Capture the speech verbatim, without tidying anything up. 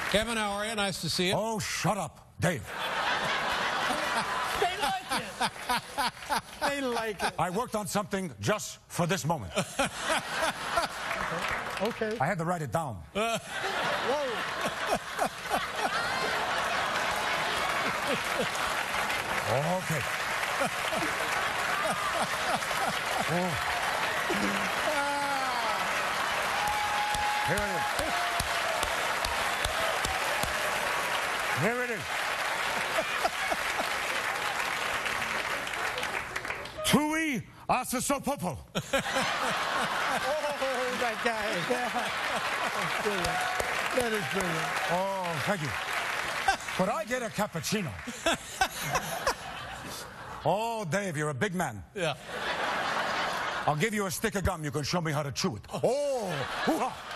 Kevin, how are you? Nice to see you. Oh, shut up, Dave. They like it. They like it. I worked on something just for this moment. Okay. I had to write it down. Whoa. Okay. Oh. Here it is. Here it is. Tui Asasopopo. Oh, that guy. Yeah. That's brilliant. That is brilliant. Oh, thank you. Could I get a cappuccino? Oh, Dave, you're a big man. Yeah. I'll give you a stick of gum. You can show me how to chew it. Oh, hoo-ha.